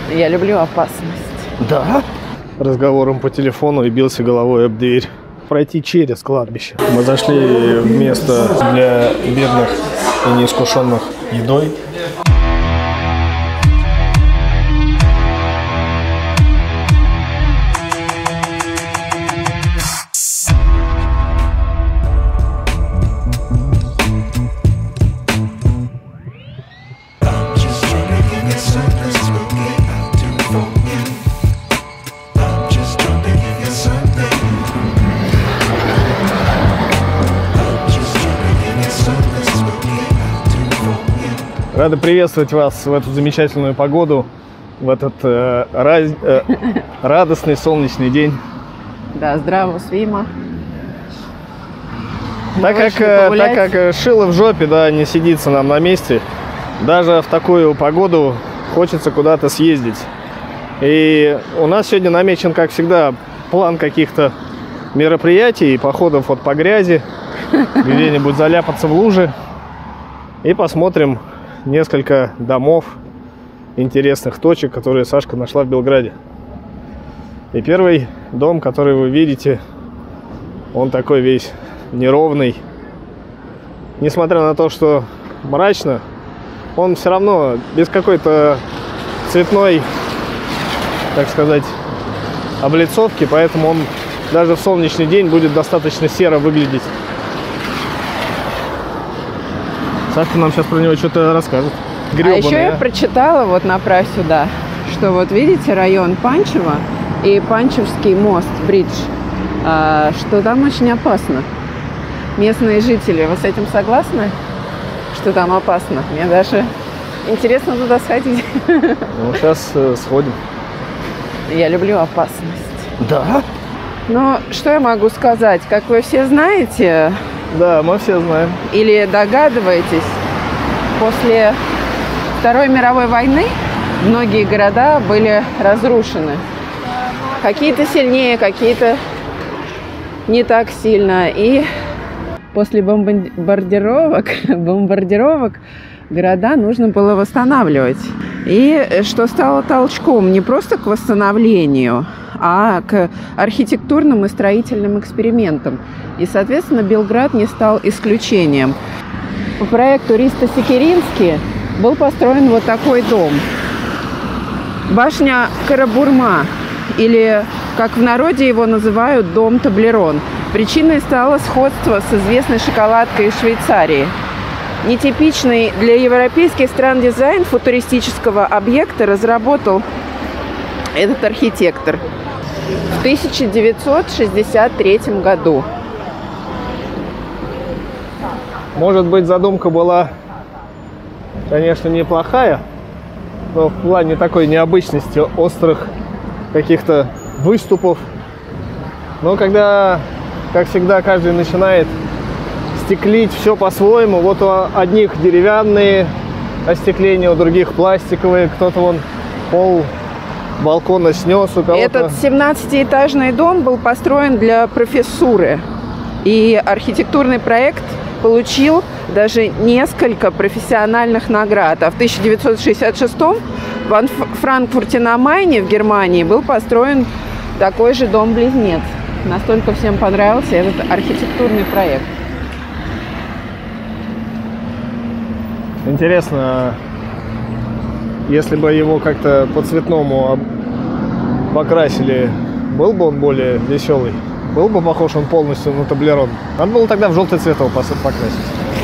Я люблю опасность. Да? Разговором по телефону и бился головой об дверь. Пройти через кладбище. Мы зашли в место для бедных и неискушенных едой. Рады приветствовать вас в эту замечательную погоду, в этот радостный солнечный день. Да, здраво, свима. Так как шило в жопе, да, не сидится нам на месте, даже в такую погоду хочется куда-то съездить. И у нас сегодня намечен, как всегда, план каких-то мероприятий, походов вот по грязи, где-нибудь заляпаться в луже, и посмотрим несколько домов, интересных точек, которые Сашка нашла в Белграде. И первый дом, который вы видите, он такой весь неровный. Несмотря на то, что мрачно, он все равно без какой-то цветной, так сказать, облицовки, поэтому он даже в солнечный день будет достаточно серо выглядеть. Сашка нам сейчас про него что-то расскажет. Гребаный, а еще я прочитала, вот направь сюда, что вот видите район Панчево и Панчевский мост, бридж, что там очень опасно. Местные жители, вы с этим согласны, что там опасно? Мне даже интересно туда сходить. Ну, сейчас сходим. Я люблю опасность. Да? Но что я могу сказать? Как вы все знаете... Да, мы все знаем. Или догадываетесь, после Второй мировой войны многие города были разрушены. Какие-то сильнее, какие-то не так сильно. И после бомбардировок города нужно было восстанавливать. И что стало толчком не просто к восстановлению, а к архитектурным и строительным экспериментам. И, соответственно, Белград не стал исключением. По проекту Ристо Секирински был построен вот такой дом. Башня Карабурма, или, как в народе его называют, дом Таблерон. Причиной стало сходство с известной шоколадкой из Швейцарии. Нетипичный для европейских стран дизайн футуристического объекта разработал этот архитектор в 1963 году. Может быть, задумка была, конечно, неплохая, но в плане такой необычности, острых каких-то выступов. Но когда, как всегда, каждый начинает стеклить все по-своему, вот у одних деревянные остекления, у других пластиковые, кто-то вон пол балкона снес, у кого-то... Этот 17-этажный дом был построен для профессуры, и архитектурный проект получил даже несколько профессиональных наград. А в 1966-м в Франкфурте на Майне в Германии был построен такой же дом-близнец. Настолько всем понравился этот архитектурный проект. Интересно, если бы его как-то по-цветному покрасили, был бы он более веселый? Был бы похож он полностью на Таблерон? Надо было тогда в желтый цвет его покрасить.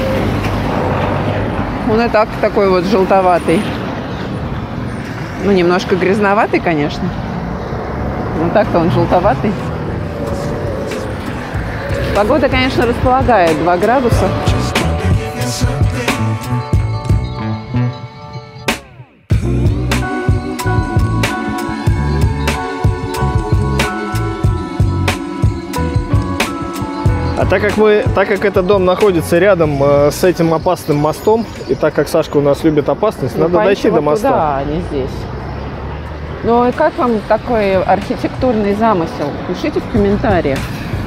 Он и так такой вот желтоватый. Ну, немножко грязноватый, конечно. Но так-то он желтоватый. Погода, конечно, располагает 2 градуса. А так как этот дом находится рядом с этим опасным мостом, и так как Сашка у нас любит опасность, надо дойти до моста. Да, не здесь. Ну и как вам такой архитектурный замысел? Пишите в комментариях.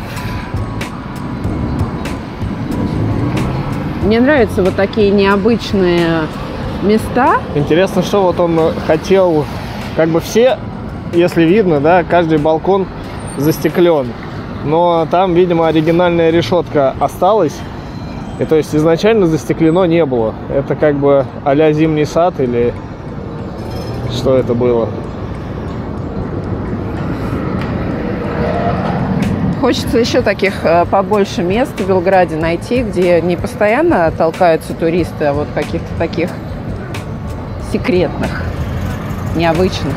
Мне нравятся вот такие необычные места. Интересно, что вот он хотел как бы все, если видно, да, каждый балкон застеклен. Но там, видимо, оригинальная решетка осталась. И то есть изначально застеклено не было. Это как бы а-ля зимний сад или что это было? Хочется еще таких побольше мест в Белграде найти, где не постоянно толкаются туристы, а вот каких-то таких секретных, необычных.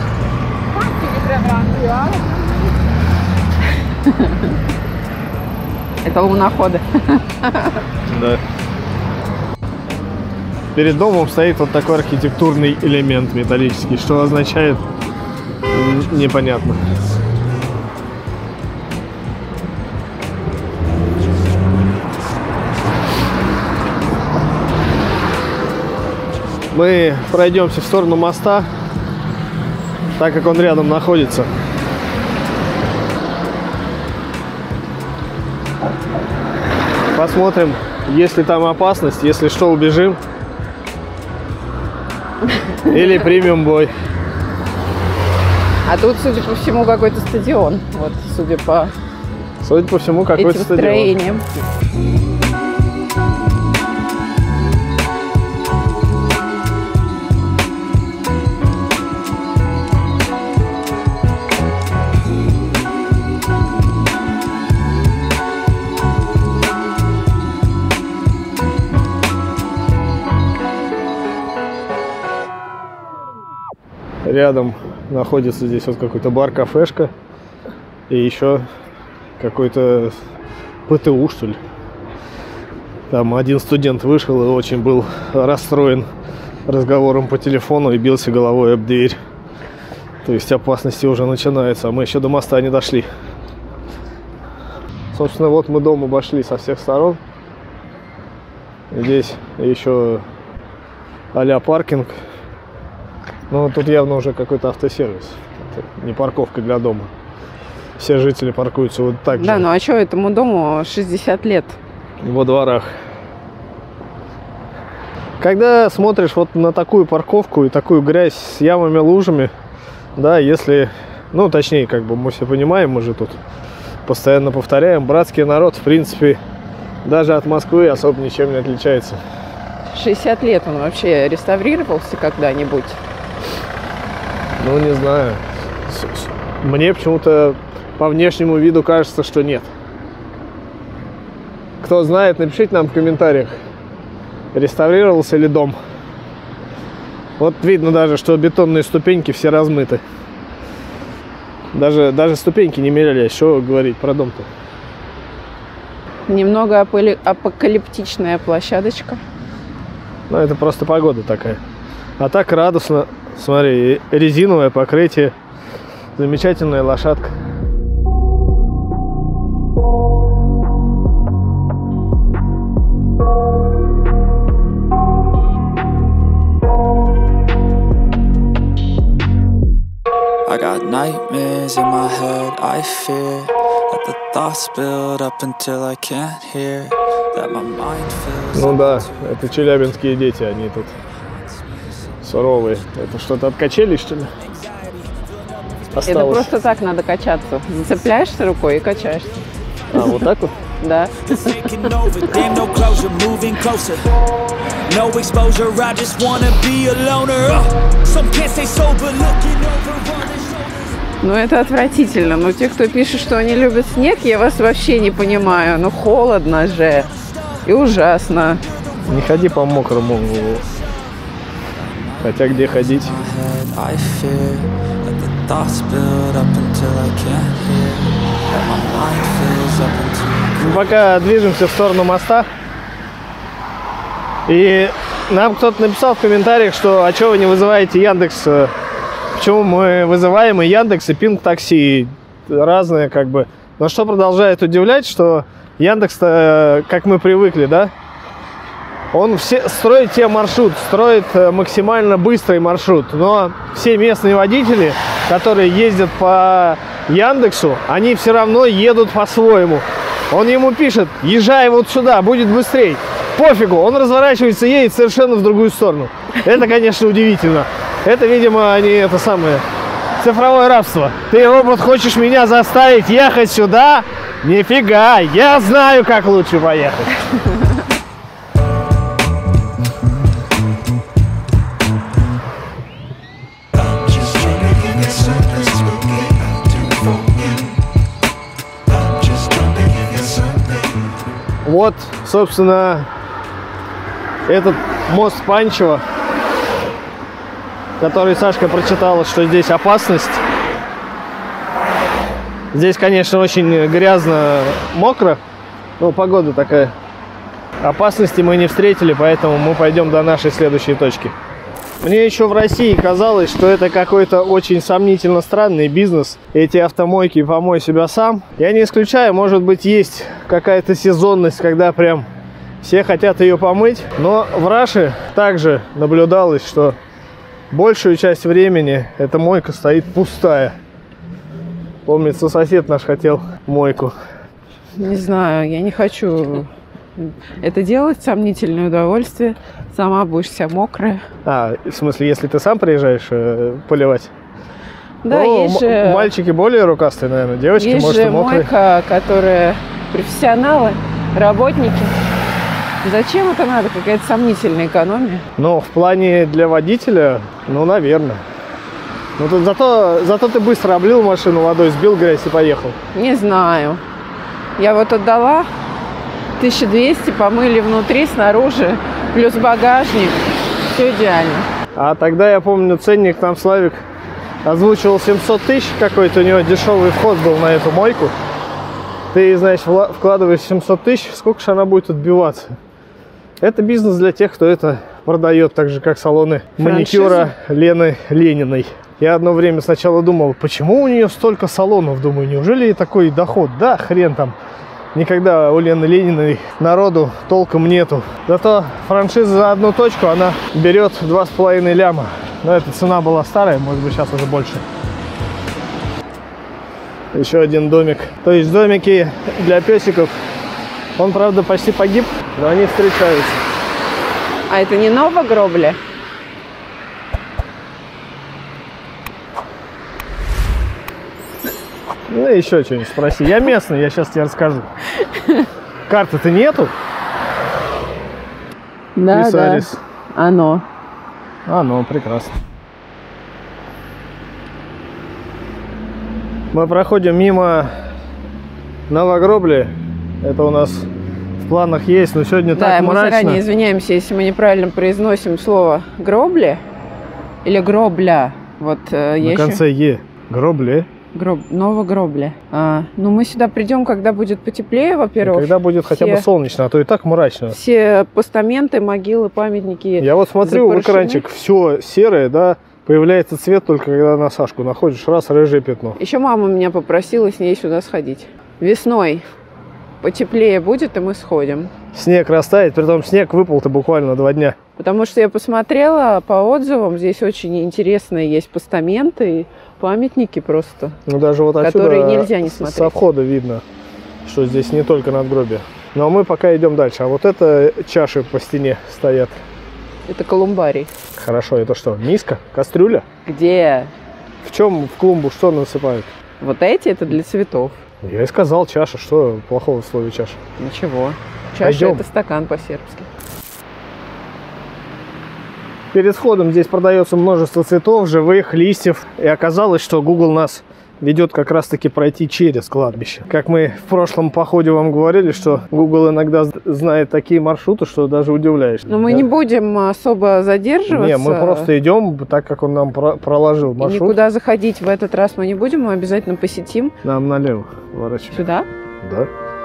Это луноходы. Да. Перед домом стоит вот такой архитектурный элемент металлический, что означает, непонятно. Мы пройдемся в сторону моста, так как он рядом находится. Посмотрим, есть ли там опасность, если что, убежим. Или примем бой. А тут, судя по всему, какой-то стадион. Вот, судя по всему, какой-то этим стадион. строениям. Рядом находится здесь вот какой-то бар-кафешка и еще какой-то ПТУ, что ли. Там один студент вышел и очень был расстроен разговором по телефону и бился головой об дверь. То есть опасности уже начинаются, а мы еще до моста не дошли. Собственно, вот мы дом обошли со всех сторон. Здесь еще а-ля паркинг. Но тут явно уже какой-то автосервис. Это не парковка для дома. Все жители паркуются вот так же. Да, ну а что, этому дому 60 лет? Во дворах. Когда смотришь вот на такую парковку и такую грязь с ямами, лужами, да, если, ну, точнее, как бы мы все понимаем, мы же тут постоянно повторяем, братский народ, в принципе, даже от Москвы особо ничем не отличается. 60 лет он вообще реставрировался когда-нибудь? Ну, не знаю. Мне почему-то по внешнему виду кажется, что нет. Кто знает, напишите нам в комментариях, реставрировался ли дом. Вот видно даже, что бетонные ступеньки все размыты. Даже ступеньки не менялись. Что говорить про дом-то? Немного апокалиптичная площадочка. Ну, это просто погода такая. А так радостно. Смотри, резиновое покрытие. Замечательная лошадка. I got nightmares in my head, I fear that the thoughts build up until I can't hear that my mind feels. Ну да, это челябинские дети, они тут суровые. Это что-то от качелей, что ли? Осталось. Это просто так надо качаться. Зацепляешься рукой и качаешься. А, вот так вот? Да. Ну, это отвратительно. Но те, кто пишет, что они любят снег, я вас вообще не понимаю. Ну, холодно же. И ужасно. Не ходи по мокрому. Хотя где ходить? Мы пока движемся в сторону моста. И нам кто-то написал в комментариях, что а что вы не вызываете Яндекс? Почему мы вызываем и Яндекс, и Пинг Такси, разные как бы. Но что продолжает удивлять, что Яндекс-то, как мы привыкли, да? Он строит тебе маршрут, строит максимально быстрый маршрут. Но все местные водители, которые ездят по Яндексу, они все равно едут по-своему. Он ему пишет: езжай вот сюда, будет быстрей. Пофигу, он разворачивается и едет совершенно в другую сторону. Это, конечно, удивительно. Это, видимо, они цифровое рабство. Ты, робот, хочешь меня заставить ехать сюда? Нифига, я знаю, как лучше поехать. Вот, собственно, этот мост Панчево, который Сашка прочитала, что здесь опасность. Здесь, конечно, очень грязно, мокро, но погода такая. Опасности мы не встретили, поэтому мы пойдем до нашей следующей точки. Мне еще в России казалось, что это какой-то очень сомнительно странный бизнес. Эти автомойки «помой себя сам». Я не исключаю, может быть, есть какая-то сезонность, когда прям все хотят ее помыть. Но в Раше также наблюдалось, что большую часть времени эта мойка стоит пустая. Помнится, сосед наш хотел мойку. Не знаю, я не хочу это делать, сомнительное удовольствие. Сама будешь вся мокрая. А, в смысле, если ты сам приезжаешь поливать? Да, ну, есть же... Мальчики более рукастые, наверное, девочки, есть может, же и мокрые. мойка, которая профессионалы, работники. Зачем это надо? Какая-то сомнительная экономия. Ну, в плане для водителя, ну, наверное. Ну, тут зато ты быстро облил машину водой, сбил грязь и поехал. Не знаю. Я вот отдала 1200, помыли внутри, снаружи, плюс багажник. Все идеально. А тогда, я помню, ценник там Славик озвучивал 700 тысяч, какой-то у него дешевый вход был на эту мойку. Ты, значит, вкладываешь 700 тысяч, сколько же она будет отбиваться? Это бизнес для тех, кто это продает, так же, как салоны маникюра Лены Лениной. Я одно время сначала думал, почему у нее столько салонов? Думаю, неужели ей такой доход? Да, хрен там. Никогда у Лены Лениной народу толком нету. Зато франшиза за одну точку, она берет 2,5 ляма. Но эта цена была старая, может быть, сейчас уже больше. Еще один домик. То есть домики для песиков. Он, правда, почти погиб, но они встречаются. А это не Новогробля? Ну, еще что-нибудь спроси. Я местный, я сейчас тебе расскажу. Карты-то нету? Да, Писарис. да. Оно. Оно, прекрасно. Мы проходим мимо Новогробли. Это у нас в планах есть, но сегодня да, так мы мрачно. заранее извиняемся, если мы неправильно произносим слово «гробли» или «гробля». Вот, На конце «е». Гробли. Новогробля. Ну, мы сюда придем, когда будет потеплее, во-первых. Когда будет хотя бы солнечно, а то и так мрачно. Все постаменты, могилы, памятники. Я вот смотрю в экранчик, все серое, да, появляется цвет только когда на Сашку находишь, раз, рыжее пятно. Еще мама меня попросила с ней сюда сходить. Весной потеплее будет, и мы сходим. Снег растает, притом снег выпал-то буквально 2 дня. Потому что я посмотрела по отзывам, здесь очень интересные есть постаменты и памятники просто, ну, даже вот отсюда, которые нельзя не смотреть. Со входа видно, что здесь не только надгробие. Но мы пока идем дальше. А вот это чаши по стене стоят. Это колумбарий. Хорошо, это что, миска? Кастрюля? Где? В чем в клумбу что насыпают? Вот эти это для цветов. Я и сказал чаша. Что плохого в слове чаша? Ничего. Чаша Пойдем. Это стакан по-сербски. Перед входом здесь продается множество цветов, живых, листьев. И оказалось, что Google нас ведет как раз-таки пройти через кладбище. Как мы в прошлом походе вам говорили, что Google иногда знает такие маршруты, что даже удивляешься. Но мы не будем особо задерживаться. Не, мы просто идем так, как он нам проложил маршрут. И никуда заходить в этот раз мы не будем, мы обязательно посетим. Нам налево ворачиваем. Сюда? Да.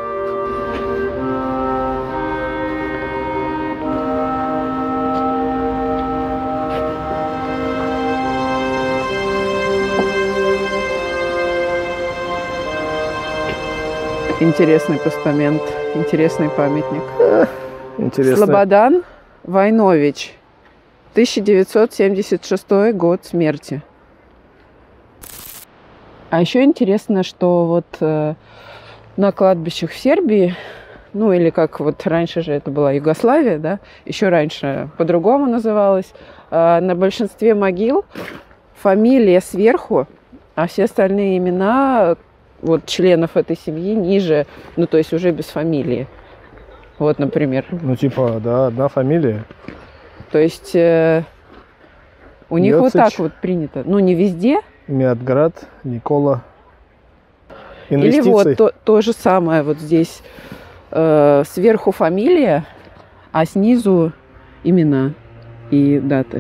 Интересный постамент, интересный памятник. Интересно. Слободан Войнович, 1976 год смерти. А еще интересно, что вот на кладбищах в Сербии, ну или как вот раньше же это была Югославия, да, еще раньше по-другому называлось, на большинстве могил фамилия сверху А все остальные имена вот членов этой семьи ниже, ну, то есть уже без фамилии. Вот, например. Ну, типа, да, одна фамилия. То есть у них вот так вот принято. Ну, не везде. Мятград, Никола. Инвестиции. Или вот то же самое вот здесь. Сверху фамилия, а снизу имена и даты.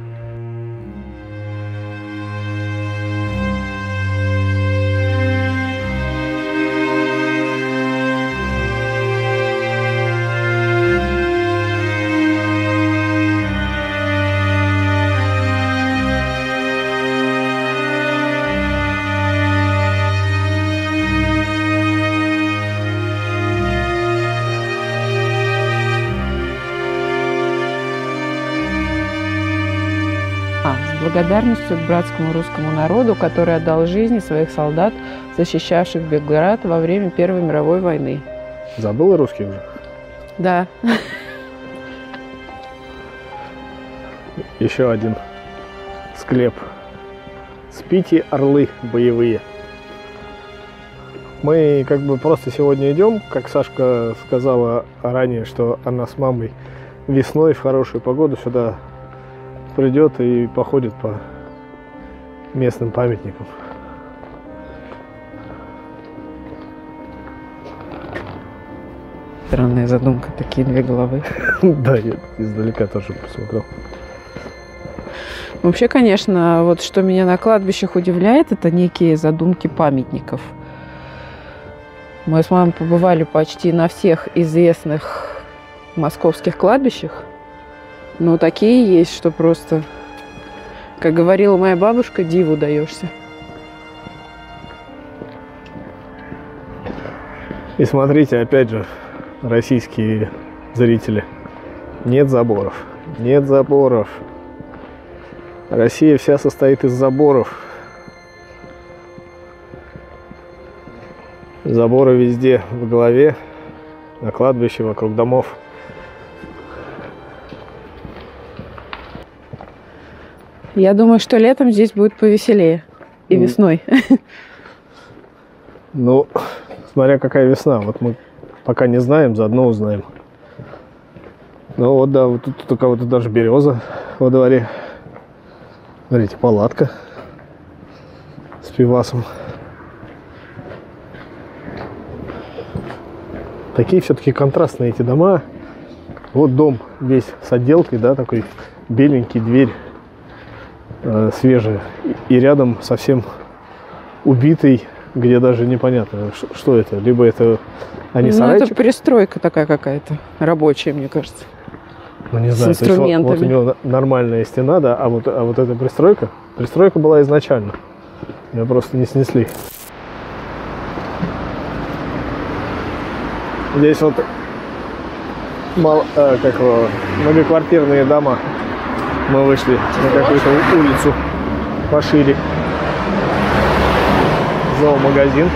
Благодарностью к братскому русскому народу, который отдал жизни своих солдат, защищавших Белград во время Первой мировой войны. Забыла русский уже? Да. Еще один склеп. Спите, орлы боевые. Мы как бы просто сегодня идем, как Сашка сказала ранее, что она с мамой весной в хорошую погоду сюда придет и походит по местным памятникам. Странная задумка, такие две головы. Да, я издалека тоже посмотрел. Вообще, конечно, вот что меня на кладбищах удивляет, это некие задумки памятников. Мы с мамой побывали почти на всех известных московских кладбищах. Но такие есть, что просто, как говорила моя бабушка, диву даешься. И смотрите, опять же, российские зрители. Нет заборов. Нет заборов. Россия вся состоит из заборов. Заборы везде в голове, на кладбище, вокруг домов. Я думаю, что летом здесь будет повеселее. И весной. Ну, смотря какая весна. Вот мы пока не знаем, заодно узнаем. Ну вот, да, вот тут у кого-то даже береза во дворе. Смотрите, палатка с пивасом. Такие все-таки контрастные эти дома. Вот дом весь с отделкой, да, такой беленький, дверь свежая. И рядом совсем убитый, где даже непонятно, что это. Либо это они сарайчик. Это пристройка такая какая-то, рабочая, мне кажется. Ну, не знаю, с инструментами. Вот у него нормальная стена, да, а вот эта пристройка была изначально. Ее просто не снесли. Здесь вот многоквартирные дома. Мы вышли на какую-то улицу пошире. Зоомагазин.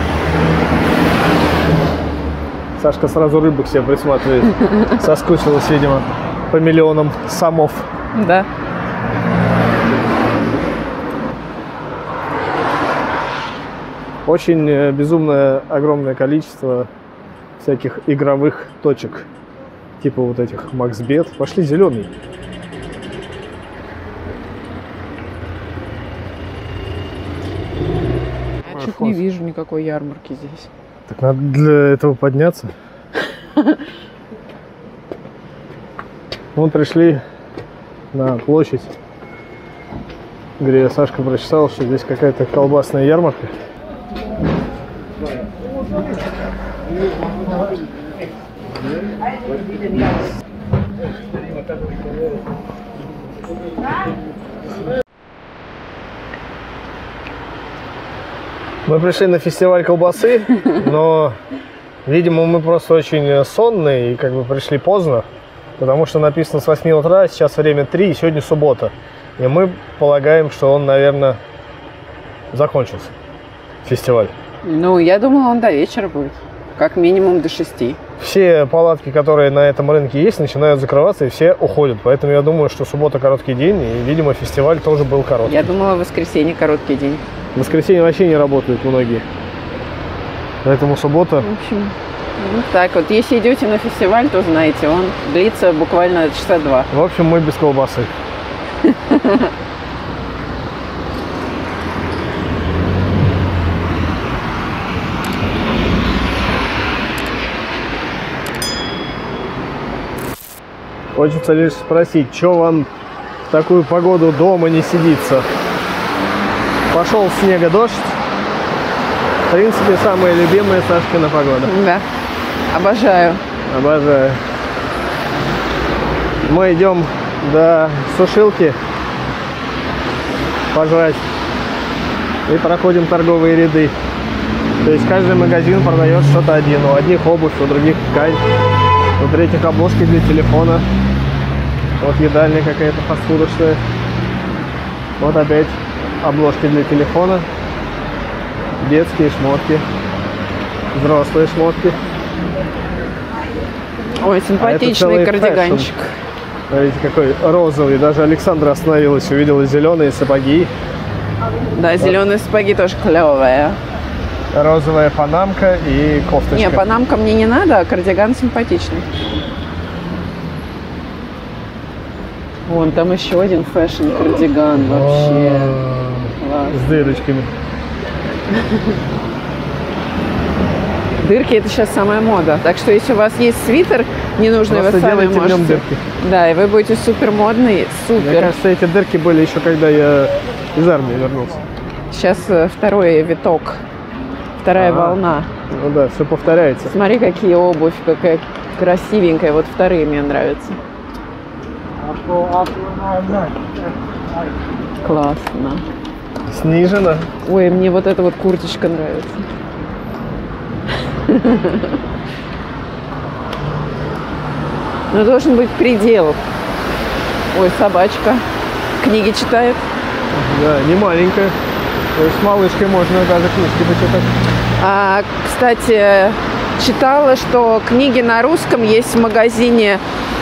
Сашка сразу рыбу к себе присматривает. Соскучилась, видимо, по миллионам самов. Да. Очень безумное, огромное количество всяких игровых точек. Типа вот этих Максбет. Пошли зеленый. Я что-то не вижу никакой ярмарки здесь. Так надо для этого подняться. Мы пришли на площадь, где Сашка прочитал, что здесь какая-то колбасная ярмарка. Мы пришли на фестиваль колбасы, но, видимо, мы просто очень сонные и как бы пришли поздно, потому что написано с 8 утра, сейчас время 3, и сегодня суббота. И мы полагаем, что он, наверное, закончился, фестиваль. Ну, я думала, он до вечера будет, как минимум до 6. Все палатки, которые на этом рынке есть, начинают закрываться, и все уходят. Поэтому я думаю, что суббота короткий день, и, видимо, фестиваль тоже был короткий. Я думала, в воскресенье короткий день. В воскресенье вообще не работают многие. Поэтому суббота. В общем, вот так вот. Если идете на фестиваль, то знаете, он длится буквально часа 2. В общем, мы без колбасы. Хочется лишь спросить, что вам в такую погоду дома не сидится? Пошел снега дождь. В принципе, самая любимая Сашкина погода. Да, обожаю. Обожаю. Мы идем до сушилки пожрать и проходим торговые ряды. То есть каждый магазин продает что-то один. У одних обувь, у других ткань, у третьих обложки для телефона. Вот едальня какая-то фастфудочная. Вот опять обложки для телефона. Детские шмотки. Взрослые шмотки. Ой, симпатичный кардиганчик. Смотрите, какой розовый. Даже Александра остановилась, увидела зеленые сапоги. Да, зеленые сапоги тоже клевые. Розовая панамка и кофточка. Не, панамка мне не надо, а кардиган симпатичный. Вон там еще один фэшн-кардиган вообще. С дырочками. Дырки — это сейчас самая мода. Так что если у вас есть свитер ненужный, вы сами можете... дырки. Да, и вы будете супер модный, супер. Мне кажется, эти дырки были еще когда я из армии вернулся. Сейчас второй виток, вторая волна. Ну да, все повторяется. Смотри, какие обувь, какая красивенькая. Вот вторые мне нравятся. Классно. Снижено. Ой, мне вот эта вот курточка нравится. Но должен быть предел. Ой, собачка. Книги читает. Да, не маленькая. То есть с малышкой можно даже книжки почитать. Кстати, читала, что книги на русском есть в магазине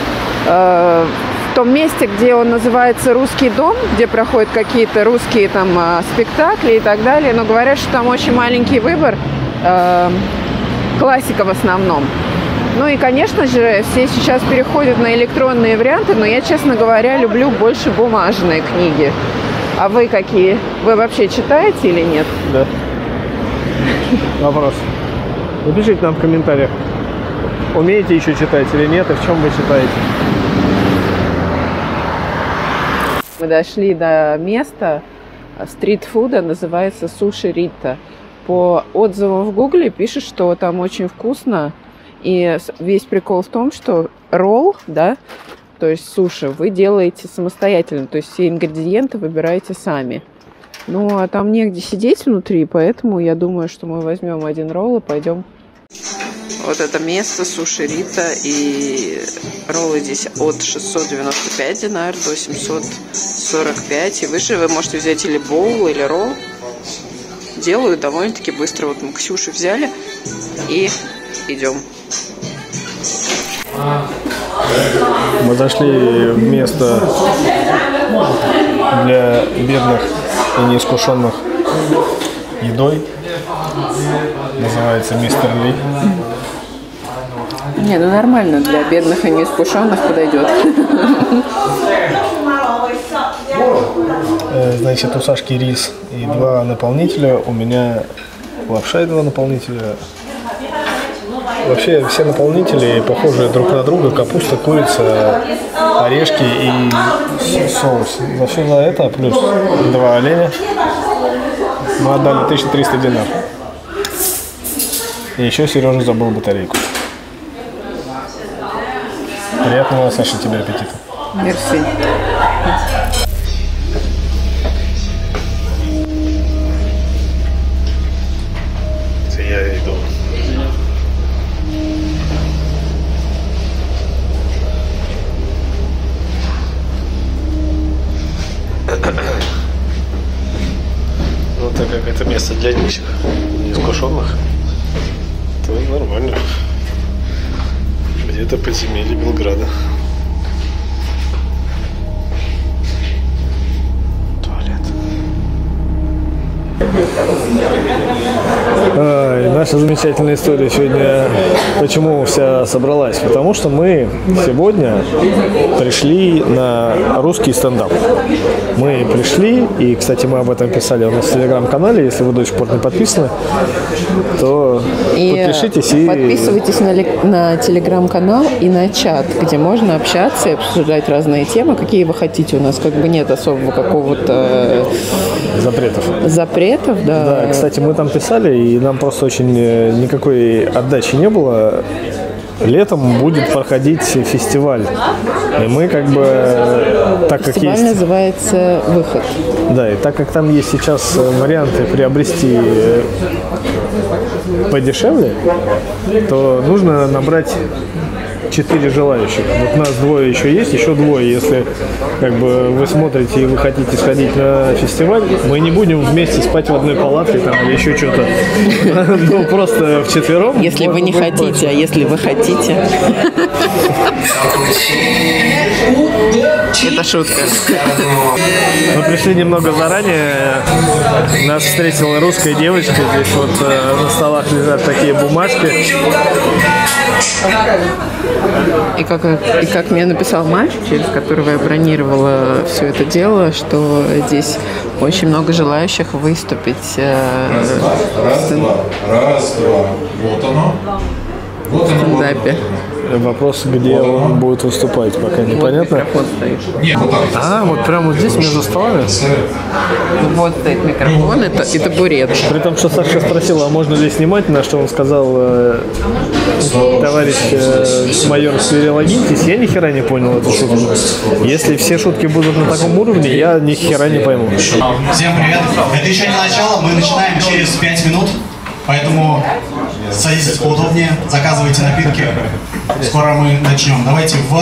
в том месте, где он называется «Русский дом», где проходят какие-то русские там спектакли и так далее. Но говорят, что там очень маленький выбор. Классика в основном. Ну и, конечно же, все сейчас переходят на электронные варианты, но я, честно говоря, люблю больше бумажные книги. А вы какие? Вы вообще читаете или нет? Да. Вопрос. Напишите нам в комментариях, умеете еще читать или нет, и в чем вы читаете. Мы дошли до места стритфуда, называется Суши Рита. По отзывам в Гугле пишут, что там очень вкусно. И весь прикол в том, что ролл, да, то есть суши, вы делаете самостоятельно. То есть все ингредиенты выбираете сами. Ну, а там негде сидеть внутри, поэтому я думаю, что мы возьмем один ролл и пойдем. Вот это место Суши Рита. И роллы здесь от 695 динар до 745. И выше вы можете взять или боул, или ролл. Делают довольно-таки быстро. Вот мы Ксюшу взяли и идем. Мы зашли в место для бедных и неискушенных едой. Называется Мистер Ли. Не, ну нормально, для бедных и неискушенных подойдет. Значит, у Сашки рис и 2 наполнителя, у меня лапша и 2 наполнителя. Вообще все наполнители похожи друг на друга: капуста, курица, орешки и соус. За все за это плюс 2 оленя мы отдали 1300 динар. И еще Сережа забыл батарейку. Приятного, Саша, тебе аппетита. Мерси. Я иду. Ну, так как это место для нищих, неискушенных, то нормально. Где-то подземелье Белграда. Туалет. Наша замечательная история сегодня, почему вся собралась? Потому что мы сегодня пришли на русский стендап. Мы пришли, и, кстати, мы об этом писали у нас в телеграм-канале. Если вы до сих пор не подписаны, то подпишитесь и подписывайтесь на телеграм-канал и на чат, где можно общаться и обсуждать разные темы, какие вы хотите. У нас как бы нет особого какого-то запретов, да. Да, кстати, мы там писали, и нам просто очень никакой отдачи не было. Летом будет проходить фестиваль. И мы как бы, так как фестиваль есть... называется «Выход». Да, и так как там есть сейчас варианты приобрести подешевле, то нужно набрать 4 желающих. Вот нас 2 еще есть, еще 2. Если как бы вы смотрите и вы хотите сходить на фестиваль, мы не будем вместе спать в одной палатке там или еще что-то. Ну, просто вчетвером. Если вы не хотите, а если вы хотите. Это шутка. Мы пришли немного заранее. Нас встретила русская девочка. Здесь вот на столах лежат такие бумажки. И как мне написал мальчик, через которого я бронировала все это дело, что здесь очень много желающих выступить Раз, два. Вот оно. Вот оно. в стендапе. Вопрос, где он будет выступать, пока непонятно. Микрофон стоит. Нет, вот так. Вот прямо вот здесь между столами. Вот стоит микрофон и табурет. При том, что Саша спросила, а можно ли снимать, на что он сказал, товарищ майор Свирелогинтис, я ни хера не понял эту шутку. Если все шутки будут на таком уровне, я ни хера не пойму. Всем привет. Это еще не начало, мы начинаем через 5 минут, поэтому садитесь поудобнее, заказывайте напитки. Скоро мы начнем. Давайте в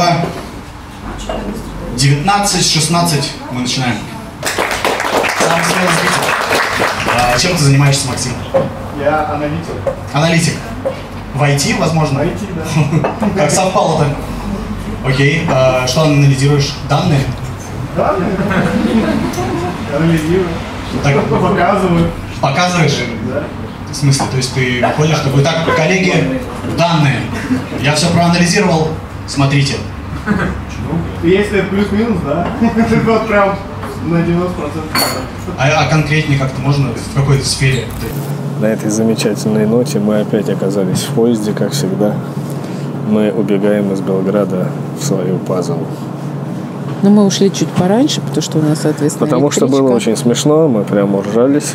19:16 мы начинаем. Самый смелый зритель. Чем ты занимаешься, Максим? Я аналитик. Аналитик. В IT, возможно? В IT, да. Как совпало-то? Окей. Что анализируешь? Данные? Данные? Анализирую. Так, Показываю. показываешь? Да. В смысле, то есть ты выходишь, такой, так, коллеги, данные. Я все проанализировал, смотрите. Если это плюс-минус, да. Это вот прям на 90%. А конкретнее как-то можно в какой-то сфере? На этой замечательной ноте мы опять оказались в поезде, как всегда. Мы убегаем из Белграда в свою пазл. Но мы ушли чуть пораньше, потому что у нас, соответственно, Потому что было очень смешно, мы прямо уржались.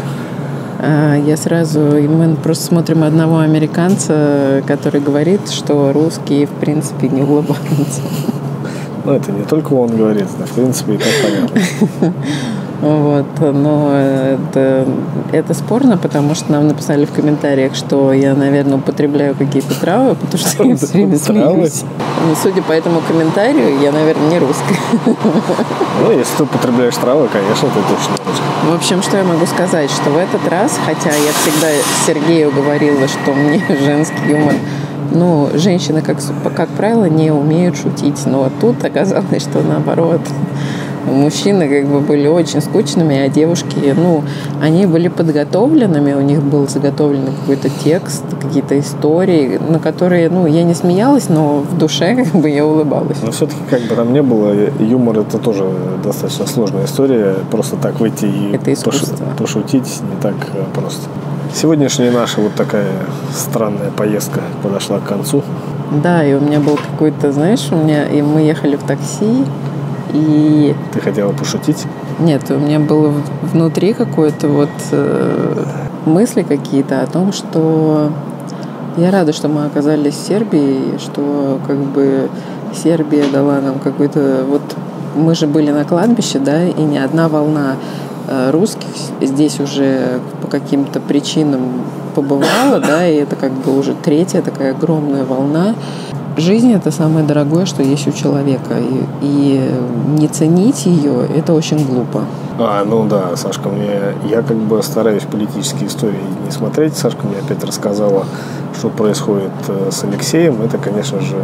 Мы просто смотрим одного американца, который говорит, что русские, в принципе, не улыбаются. Ну, это не только он говорит, да, в принципе, и так понятно. Вот, но это спорно, потому что нам написали в комментариях, что я, наверное, употребляю какие-то травы, потому что я все время смеюсь. Но судя по этому комментарию, я, наверное, не русская. Ну, если ты употребляешь травы, конечно, ты точно русская. В общем, что я могу сказать, что в этот раз, хотя я всегда Сергею говорила, что мне женский юмор, ну, женщины, как правило, не умеют шутить, но вот тут оказалось, что наоборот. Мужчины как бы были очень скучными, а девушки, ну, они были подготовленными, у них был заготовлен какой-то текст, какие-то истории, на которые, ну, я не смеялась, но в душе как бы я улыбалась. Но все-таки, как бы там ни было, юмор — это тоже достаточно сложная история. Просто так выйти и пошутить не так просто. Сегодняшняя наша вот такая странная поездка подошла к концу. Да, и у меня был какой-то, знаешь, и мы ехали в такси, и... Ты хотела пошутить? Нет, у меня было внутри какое-то вот мысли какие-то о том, что я рада, что мы оказались в Сербии, что как бы Сербия дала нам какой-то... Вот мы же были на кладбище, да, и ни одна волна русских здесь уже по каким-то причинам побывала, да, и это как бы уже третья такая огромная волна. Жизнь — это самое дорогое, что есть у человека. И не ценить ее — это очень глупо. Ну да, Сашка, я как бы стараюсь политические истории не смотреть. Сашка мне опять рассказала, что происходит с Алексеем. Это, конечно же,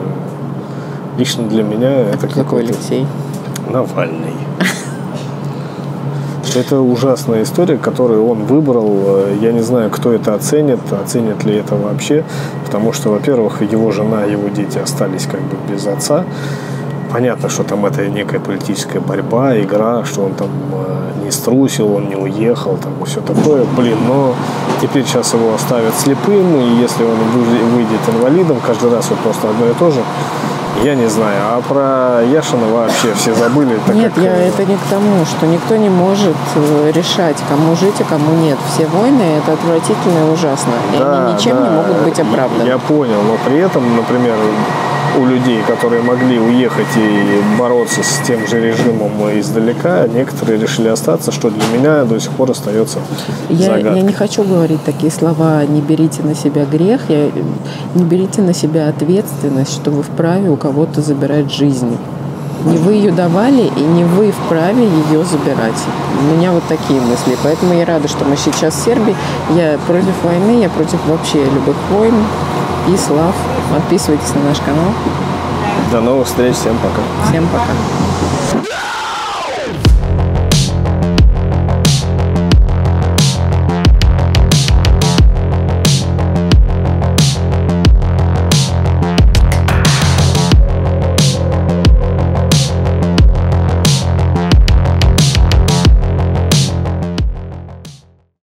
лично для меня это какой Алексей? Навальный. Это ужасная история, которую он выбрал. Я не знаю, кто это оценит ли это вообще. Потому что, во-первых, его жена, его дети остались как бы без отца. Понятно, что там это некая политическая борьба, игра, что он там не струсил, он не уехал, там и все такое. Блин, но теперь сейчас его оставят слепым, и если он выйдет инвалидом, каждый раз вот просто одно и то же. Я не знаю. А про Яшина вообще все забыли. Нет, это не к тому, что никто не может решать, кому жить, а кому нет. Все войны – это отвратительно и ужасно. И они ничем не могут быть оправданы. Я понял, но при этом, например, у людей, которые могли уехать и бороться с тем же режимом издалека, некоторые решили остаться, что для меня до сих пор остается загадкой. Я не хочу говорить такие слова: не берите на себя грех, не берите на себя ответственность, что вы вправе у кого-то забирать жизнь. Не вы ее давали, и не вы вправе ее забирать. У меня вот такие мысли. Поэтому я рада, что мы сейчас в Сербии. Я против войны, я против вообще любых войн. Peace, love. Подписывайтесь на наш канал. До новых встреч. Всем пока. Всем пока.